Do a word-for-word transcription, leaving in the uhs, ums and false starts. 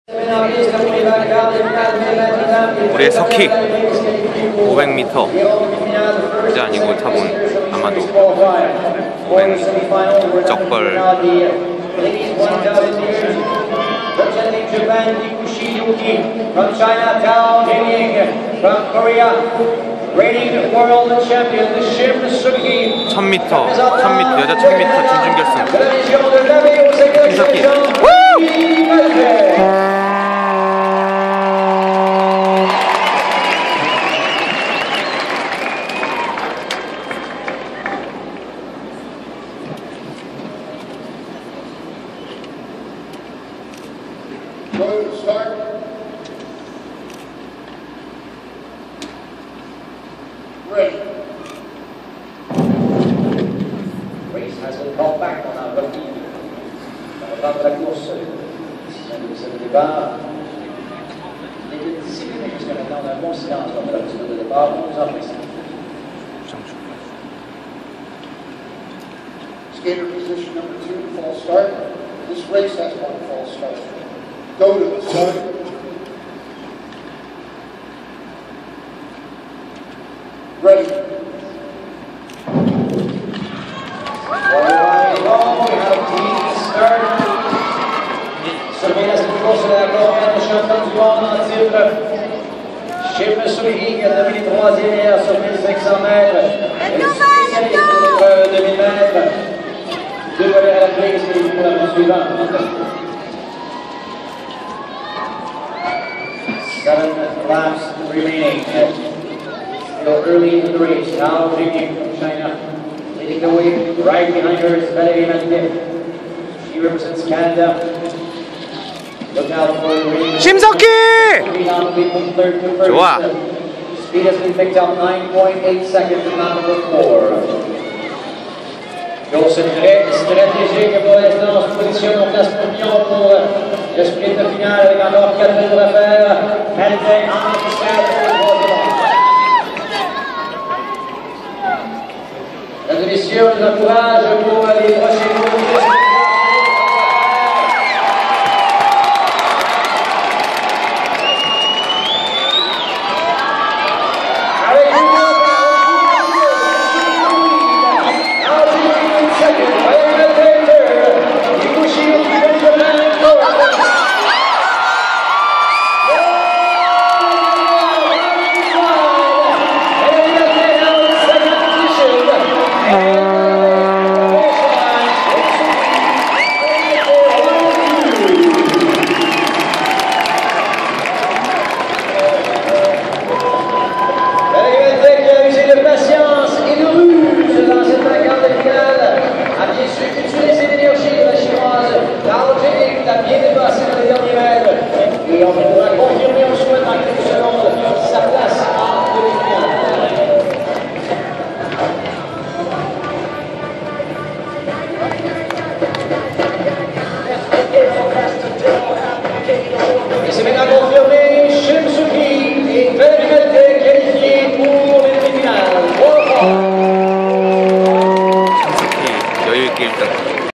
우리의 석희 오백 미터 이제 아니고 타본 아마도 오백 미터 적벌 from China, Tao Jing from Korea, reigning world champion, the Shim Suk-hee. 천 미터, 천 미터 여자 천 미터 준준결승 김석희. Maurice has been called back on our rookie. Dans la course, c'est le départ. Il était discipliné jusqu'à maintenant, on a un bon silence lors de la piste de départ, on nous apprécie. Skater position number two, false start. This race has one false start. Go to the start. Ready. Shim Suk-hee qui a dominé troisième hier sur mille cinq cents mètres. Le spécialiste de deux mille mètres. Deux volets à la prise pour la course suivante. Seven laps remaining. Still early into the race. Now Jing from China leading the way. Right behind her is Valérie Mathieu. She represents Canada. 심석희! 좋아. Speed has been picked up nine point eight seconds in lap number four. Donc c'est très stratégique pour l'instant, on se positionne en place pion pour le sprint final avec encore quatre tours à faire. Qualité en officiel pour le troisième. Mesdames et messieurs, on les encourage.